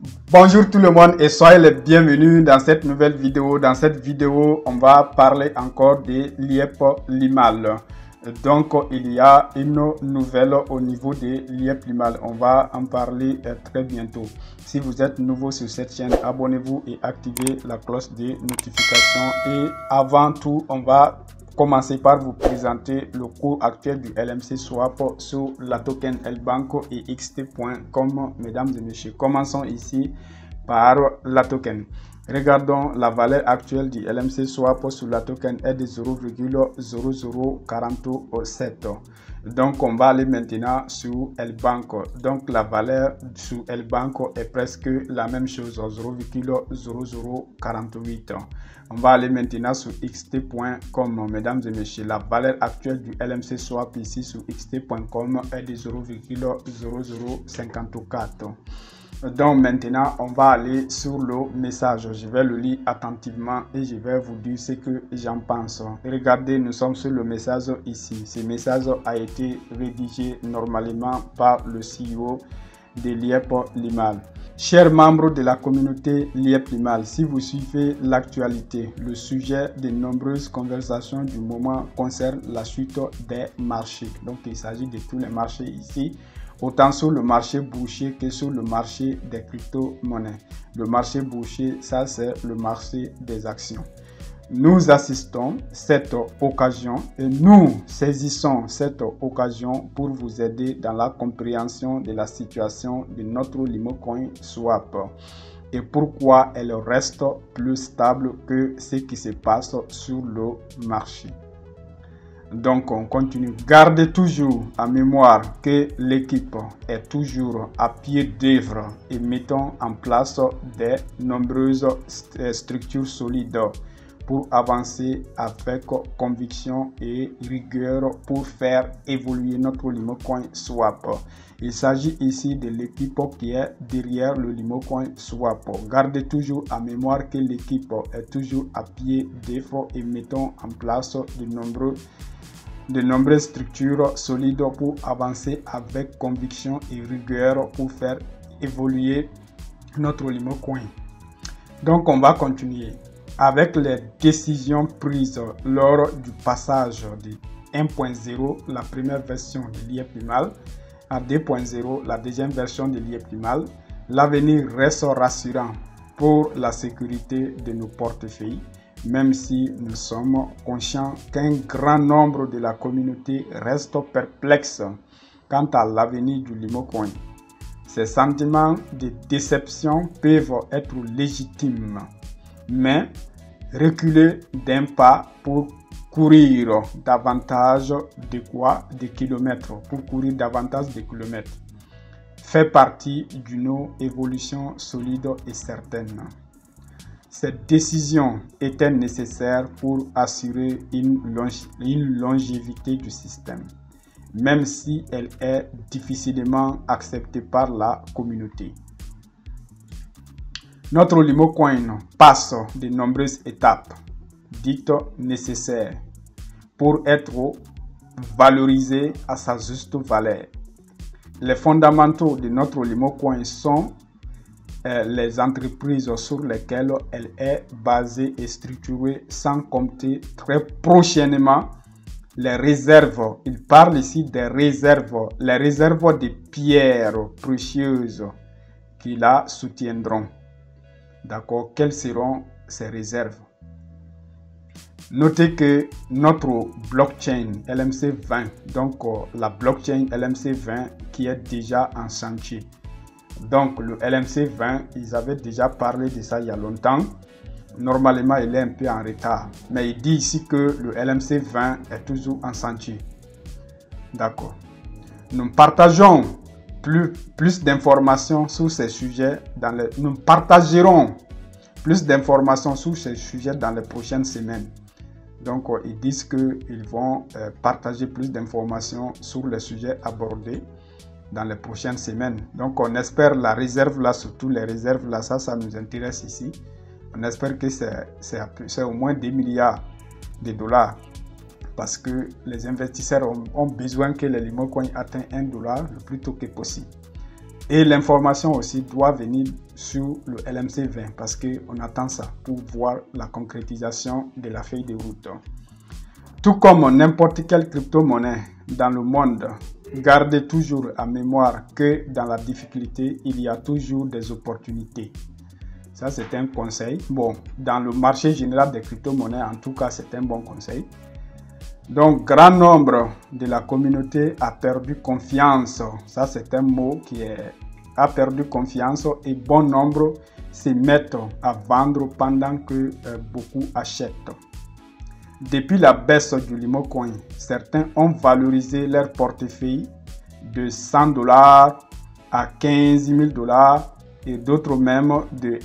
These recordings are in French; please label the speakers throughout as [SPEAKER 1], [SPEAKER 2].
[SPEAKER 1] Bonjour tout le monde et soyez les bienvenus dans cette nouvelle vidéo. Dans cette vidéo, on va parler encore de l'IEP Limal. Donc, il y a une nouvelle au niveau de l'IEP Limal. On va en parler très bientôt. Si vous êtes nouveau sur cette chaîne, abonnez-vous et activez la cloche de notification. Et avant tout, on va commencer par vous présenter le cours actuel du LMC Swap sur la token Lbanco et xt.com. Mesdames et messieurs, commençons ici par la token. Regardons la valeur actuelle du LMC Swap sur la token est de 0,0047. Donc on va aller maintenant sur Lbanco. Donc la valeur sur Lbanco est presque la même chose, 0,0048. On va aller maintenant sur xt.com. Mesdames et messieurs, la valeur actuelle du LMC Swap ici sur xt.com est de 0,0054. Donc maintenant, on va aller sur le message. Je vais le lire attentivement et je vais vous dire ce que j'en pense. Regardez, nous sommes sur le message ici. Ce message a été rédigé normalement par le CEO de l'IEP Limal. Chers membres de la communauté l'IEP Limal, si vous suivez l'actualité, le sujet de nombreuses conversations du moment concerne la suite des marchés. Donc il s'agit de tous les marchés ici, autant sur le marché boursier que sur le marché des crypto-monnaies. Le marché boursier, ça c'est le marché des actions. Nous assistons cette occasion et nous saisissons cette occasion pour vous aider dans la compréhension de la situation de notre Limocoin Swap et pourquoi elle reste plus stable que ce qui se passe sur le marché. Donc on continue. Gardez toujours en mémoire que l'équipe est toujours à pied d'œuvre et mettons en place de nombreuses structures solides pour avancer avec conviction et rigueur pour faire évoluer notre Limocoin Swap. Il s'agit ici de l'équipe qui est derrière le Limocoin Swap. Gardez toujours en mémoire que l'équipe est toujours à pied d'œuvre et mettons en place de nombreuses structures solides pour avancer avec conviction et rigueur pour faire évoluer notre Limocoin. Donc on va continuer. Avec les décisions prises lors du passage de 1.0, la première version de l'IEP Limal, à 2.0, la deuxième version de l'IEP Limal, l'avenir reste rassurant pour la sécurité de nos portefeuilles, même si nous sommes conscients qu'un grand nombre de la communauté reste perplexe quant à l'avenir du Limocoin. Ces sentiments de déception peuvent être légitimes, mais reculer d'un pas pour courir davantage de kilomètres, fait partie d'une évolution solide et certaine. Cette décision était nécessaire pour assurer une longévité du système, même si elle est difficilement acceptée par la communauté. Notre Limocoin passe de nombreuses étapes dites nécessaires pour être valorisé à sa juste valeur. Les fondamentaux de notre Limocoin sont les entreprises sur lesquelles elle est basée et structurée, sans compter très prochainement les réserves. Il parle ici des réserves, les réserves de pierres précieuses qui la soutiendront. D'accord, quelles seront ces réserves? Notez que notre blockchain LMC20, donc la blockchain LMC20 qui est déjà en chantier. Donc le LMC20, ils avaient déjà parlé de ça il y a longtemps. Normalement, il est un peu en retard. Mais il dit ici que le LMC20 est toujours en chantier. D'accord. Nous partageons plus d'informations sur ces sujets nous partagerons plus d'informations sur ces sujets dans les prochaines semaines. Donc ils disent qu'ils vont partager plus d'informations sur les sujets abordés dans les prochaines semaines. Donc on espère la réserve là, surtout les réserves là, ça nous intéresse ici. On espère que c'est au moins 2 milliards de dollars. Parce que les investisseurs ont besoin que le Limocoin atteigne $1 le plus tôt que possible. Et l'information aussi doit venir sur le LMC 20 parce qu'on attend ça pour voir la concrétisation de la feuille de route. Tout comme n'importe quelle crypto-monnaie dans le monde, gardez toujours en mémoire que dans la difficulté, il y a toujours des opportunités. Ça, c'est un conseil. Bon, dans le marché général des crypto-monnaies, en tout cas, c'est un bon conseil. Donc, grand nombre de la communauté a perdu confiance. Ça, c'est un mot a perdu confiance et bon nombre se mettent à vendre pendant que beaucoup achètent. Depuis la baisse du Limocoin, certains ont valorisé leur portefeuille de 100 $ à 15 000 $ et d'autres même de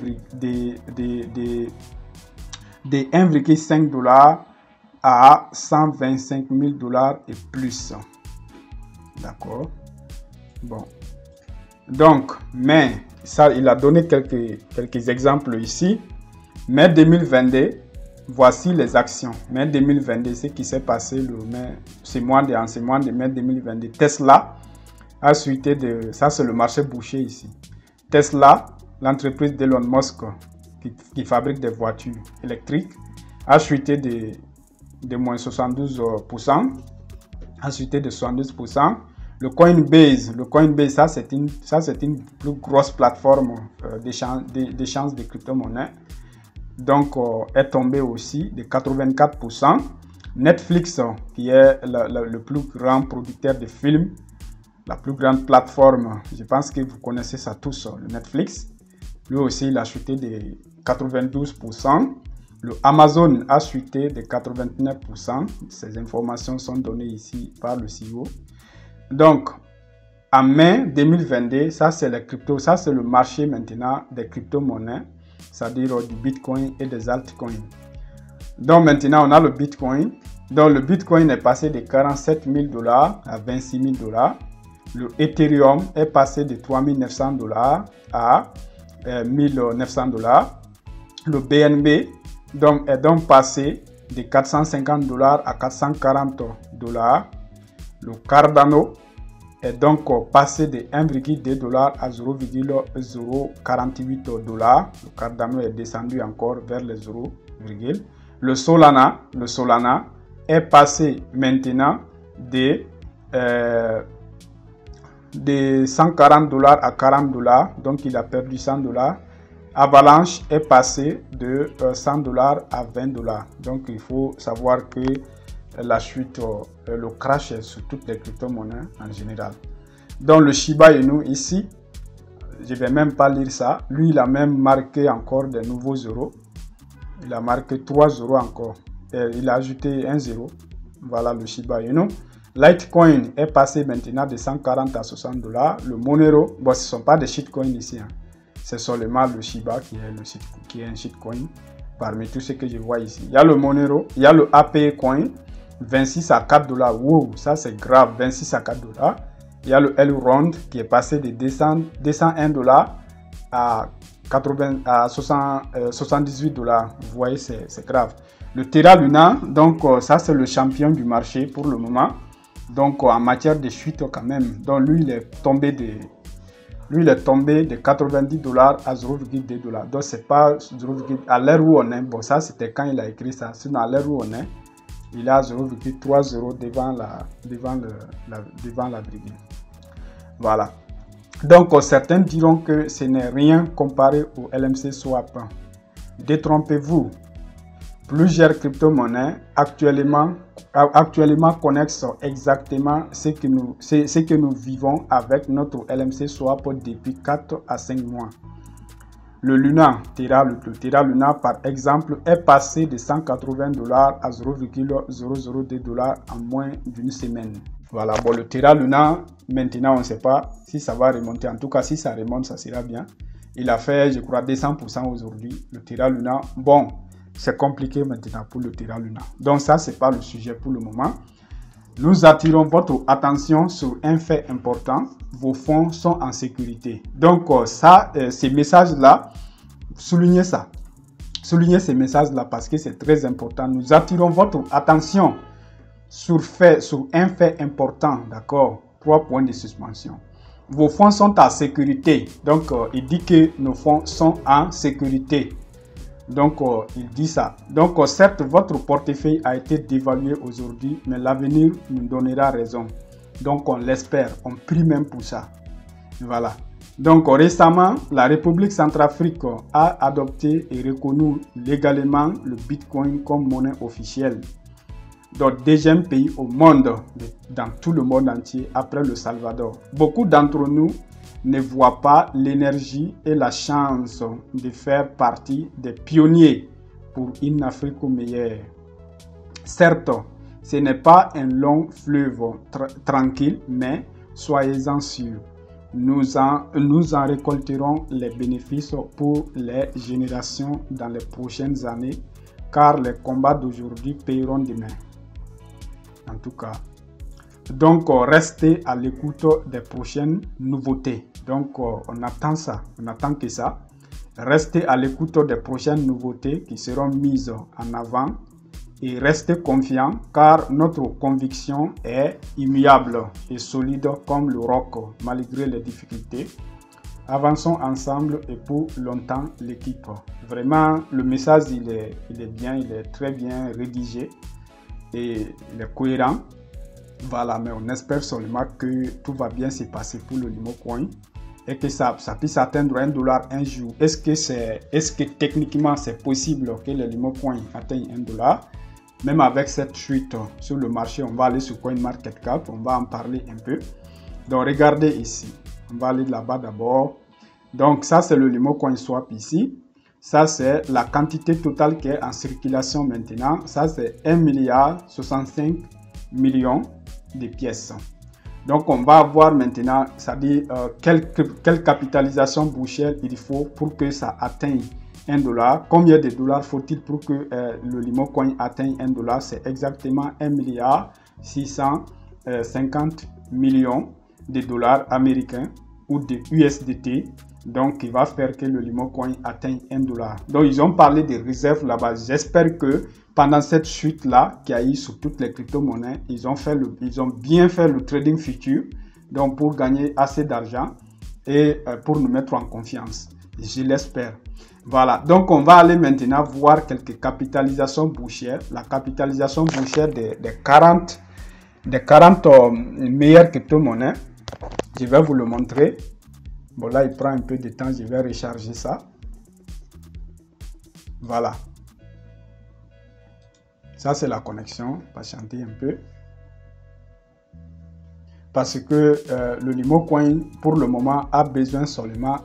[SPEAKER 1] 1,5 $ à 125 000 $ et plus. D'accord? Bon. Donc, mais ça, il a donné quelques exemples ici. Mai 2022, voici les actions. Mai 2022, ce qui s'est passé en ce mois de mai 2022. Tesla a suité ça c'est le marché bouché ici. Tesla, l'entreprise d'Elon Musk qui fabrique des voitures électriques, a chuté de moins 72%, a chuté de 72%. Le Coinbase, ça c'est une plus grosse plateforme d'échange de crypto-monnaies. Donc, est tombé aussi de 84%. Netflix, qui est le plus grand producteur de films, la plus grande plateforme, je pense que vous connaissez ça tous, le Netflix. Lui aussi, il a chuté de 92%. Le Amazon a chuté de 89%. Ces informations sont données ici par le CEO. Donc, en mai 2022, ça c'est les cryptos, ça c'est le marché maintenant des crypto-monnaies, c'est-à-dire du Bitcoin et des altcoins. Donc maintenant, on a le Bitcoin. Donc le Bitcoin est passé de 47 000 $ à 26 000 $. Le Ethereum est passé de 3 900 $ à 1 900 $. Le BNB est donc passé de 450 $ à 440 $. Le Cardano est donc passé de 1,2 $ à 0,048 $. Le Cardano est descendu encore vers les 0, le Solana est passé maintenant de 140 $ à 40 $, donc il a perdu 100 $. Avalanche est passé de 100 $ à 20 $. Donc il faut savoir que la chute, le crash est sur toutes les crypto-monnaies en général. Donc le Shiba Inu ici, je ne vais même pas lire ça. Lui, il a même marqué encore des nouveaux euros. Il a marqué 3 euros encore. Et il a ajouté 1 0. Voilà le Shiba Inu. Litecoin est passé maintenant de 140 à 60 $. Le Monero, bon, ce ne sont pas des shitcoins ici. Hein. C'est seulement le Shiba qui est un shitcoin parmi tous ceux que je vois ici. Il y a le Monero, il y a le APE Coin, 26 à 4 $. Wow, ça c'est grave, 26 à 4 $. Il y a le Elrond qui est passé de 201 $ à 78 $. Vous voyez, c'est grave. Le Terra Luna, donc ça c'est le champion du marché pour le moment. Donc en matière de chute quand même. Donc lui il est tombé de 90 $ à 0,2 $. Donc c'est pas 0, à l'heure où on est. Bon, ça c'était quand il a écrit ça. Sinon à l'heure où on est, il est à 0,3 € devant la brigade. Voilà. Donc certains diront que ce n'est rien comparé au LMC Swap. Détrompez-vous. Plusieurs crypto-monnaies actuellement connaissent exactement ce que nous vivons avec notre LMC Swap depuis 4 à 5 mois. Le Terra Luna par exemple est passé de 180 $ à 0,002 $ en moins d'une semaine. Voilà, bon, le Terra Luna, maintenant on ne sait pas si ça va remonter. En tout cas, si ça remonte, ça sera bien. Il a fait, je crois, 200% aujourd'hui. Le Terra Luna, bon, c'est compliqué maintenant pour le Terra Luna. Donc ça, ce n'est pas le sujet pour le moment. Nous attirons votre attention sur un fait important. Vos fonds sont en sécurité. Donc ces messages-là, soulignez ça. Soulignez ces messages-là parce que c'est très important. Nous attirons votre attention sur un fait important, d'accord? 3 points de suspension. vos fonds sont en sécurité. Donc, il dit que nos fonds sont en sécurité. Donc, il dit ça. Donc, certes, votre portefeuille a été dévalué aujourd'hui, mais l'avenir nous donnera raison. Donc, on l'espère. On prie même pour ça. Voilà. Donc, récemment, la République centrafrique a adopté et reconnu légalement le Bitcoin comme monnaie officielle. Donc, deuxième pays au monde, dans tout le monde entier, après le Salvador. Beaucoup d'entre nous ne voient pas l'énergie et la chance de faire partie des pionniers pour une Afrique meilleure. Certes, ce n'est pas un long fleuve tranquille, mais soyez-en sûrs, nous en récolterons les bénéfices pour les générations dans les prochaines années, car les combats d'aujourd'hui paieront demain. En tout cas, donc restez à l'écoute des prochaines nouveautés. Donc on attend ça, on attend que ça. Restez à l'écoute des prochaines nouveautés qui seront mises en avant et restez confiants car notre conviction est immuable et solide comme le roc malgré les difficultés. Avançons ensemble et pour longtemps l'équipe. Vraiment le message il est bien, il est très bien rédigé et il est cohérent. Voilà, mais on espère seulement que tout va bien se passer pour le Limocoin et que ça puisse atteindre $1 un jour. Est-ce que techniquement c'est possible que le Limocoin atteigne $1? Même avec cette chute sur le marché, on va aller sur CoinMarketCap, on va en parler un peu. Donc regardez ici, on va aller là-bas d'abord. Donc ça c'est le Limocoin Swap ici. Ça c'est la quantité totale qui est en circulation maintenant. Ça c'est 1,65 milliard de pièces. Donc on va voir maintenant, c'est-à-dire quelle capitalisation boursière il faut pour que ça atteigne $1. Combien de dollars faut-il pour que le Limocoin atteigne $1? C'est exactement 1,650 milliard de dollars américains ou de USDT. Donc il va faire que le Limocoin atteigne $1. Donc ils ont parlé des réserves là-bas. J'espère que pendant cette chute là qui a eu sur toutes les crypto-monnaies, ils ont bien fait le trading futur, donc pour gagner assez d'argent et pour nous mettre en confiance. Je l'espère. Voilà, donc on va aller maintenant voir quelques capitalisations boursières. La capitalisation boursière des 40 meilleures crypto-monnaies. Je vais vous le montrer. Bon là, il prend un peu de temps, je vais recharger ça. Voilà. Ça, c'est la connexion. Patientez un peu. Parce que le Limocoin, pour le moment, a besoin seulement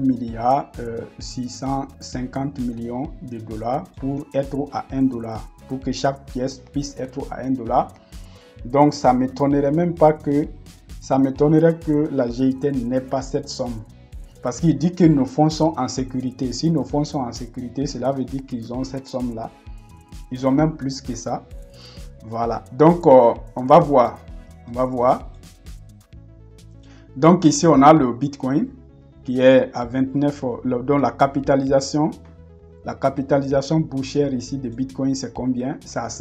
[SPEAKER 1] d'1,650 milliard de dollars pour être à $1. Pour que chaque pièce puisse être à $1. Donc, ça m'étonnerait même pas que la GIT n'ait pas cette somme. Parce qu'il dit que nos fonds sont en sécurité. Si nos fonds sont en sécurité, cela veut dire qu'ils ont cette somme-là. Ils ont même plus que ça. Voilà. Donc, on va voir. Donc, ici, on a le Bitcoin qui est à 29, dont la capitalisation boursière ici de Bitcoin, c'est combien? C'est à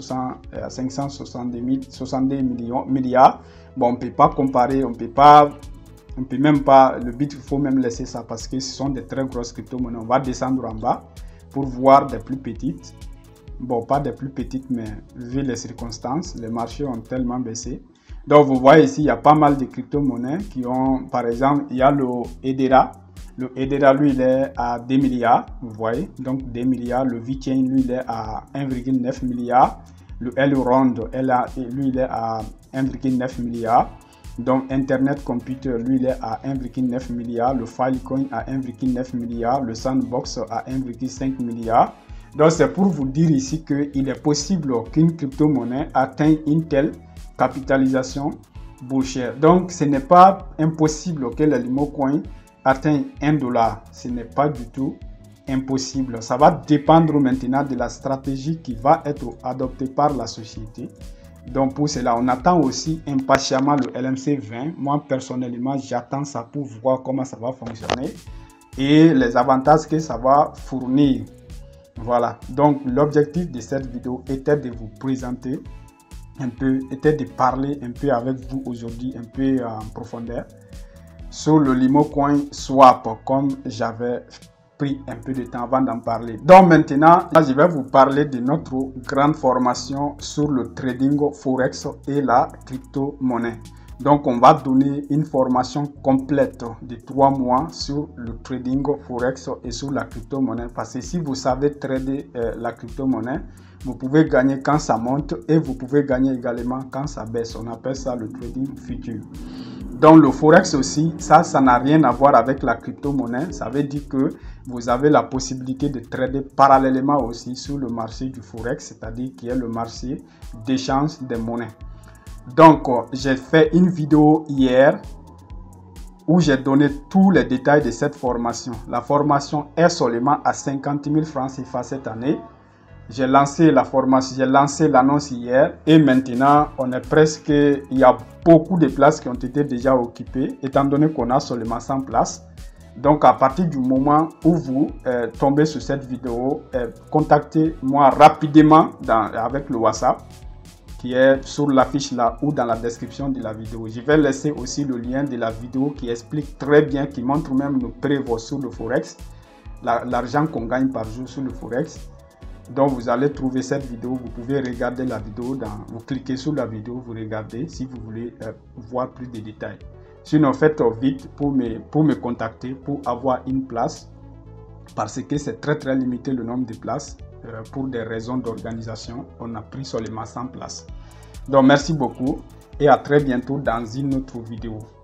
[SPEAKER 1] 562 milliards. Bon, on ne peut pas comparer, on peut même pas, le Bitcoin, il faut même laisser ça parce que ce sont des très grosses crypto-monnaies. On va descendre en bas pour voir des plus petites. Bon, pas des plus petites, mais vu les circonstances, les marchés ont tellement baissé. Donc, vous voyez ici, il y a pas mal de crypto-monnaies qui ont, par exemple, il y a le Hedera. Le Hedera, lui, il est à 2 milliards, vous voyez. Donc, 2 milliards. Le VeChain, lui, il est à 1,9 milliard. Le Elrond, lui, il est à 1,9 milliard. Donc, Internet Computer, lui, il est à 1,9 milliard. Le Filecoin à 1,9 milliard. Le Sandbox à 1,5 milliard. Donc, c'est pour vous dire ici qu'il est possible qu'une crypto-monnaie atteigne une telle capitalisation boursière. Donc, ce n'est pas impossible que le Limocoin atteigne $1. Ce n'est pas du tout impossible. Ça va dépendre maintenant de la stratégie qui va être adoptée par la société. Donc, pour cela, on attend aussi impatiemment le LMC 20. Moi, personnellement, j'attends ça pour voir comment ça va fonctionner et les avantages que ça va fournir. Voilà. Donc, l'objectif de cette vidéo était de vous présenter un peu, était de parler un peu avec vous aujourd'hui, un peu en profondeur. sur le Limocoin Swap, comme j'avais pris un peu de temps avant d'en parler. Donc maintenant, je vais vous parler de notre grande formation sur le trading Forex et la crypto-monnaie. Donc on va donner une formation complète de 3 mois sur le trading Forex et sur la crypto-monnaie. Parce que si vous savez trader la crypto-monnaie, vous pouvez gagner quand ça monte et vous pouvez gagner également quand ça baisse. On appelle ça le trading futur. Donc le Forex aussi, ça n'a rien à voir avec la crypto-monnaie. Ça veut dire que vous avez la possibilité de trader parallèlement aussi sur le marché du Forex, c'est-à-dire qui est le marché d'échange des monnaies. Donc j'ai fait une vidéo hier où j'ai donné tous les détails de cette formation. La formation est seulement à 50 000 francs CFA cette année. J'ai lancé la formation, j'ai lancé l'annonce hier et maintenant on est presque, il y a beaucoup de places qui ont été déjà occupées étant donné qu'on a seulement 100 places. Donc à partir du moment où vous tombez sur cette vidéo, contactez-moi rapidement avec le WhatsApp qui est sur l'affiche là ou dans la description de la vidéo. Je vais laisser aussi le lien de la vidéo qui explique très bien, qui montre même nos prévaux sur le Forex, l'argent qu'on gagne par jour sur le Forex. Donc vous allez trouver cette vidéo, vous pouvez regarder la vidéo, vous cliquez sur la vidéo, vous regardez si vous voulez voir plus de détails. Sinon faites vite pour me contacter pour avoir une place parce que c'est très limité le nombre de places pour des raisons d'organisation. On a pris seulement 100 places. Donc merci beaucoup et à très bientôt dans une autre vidéo.